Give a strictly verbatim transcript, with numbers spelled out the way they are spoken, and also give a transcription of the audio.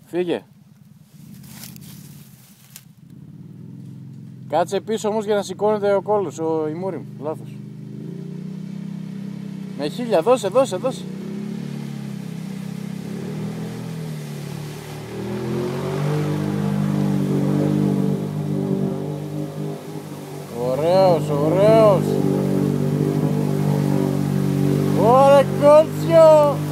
Φύγε. Κάτσε πίσω όμως για να σηκώνεται ο κόλλος, ο, η μούρη μου. Λάθος. Με χίλια, δώσε, δώσε, δώσε. Ωραίος, ωραίος. Ωραία κότσιο.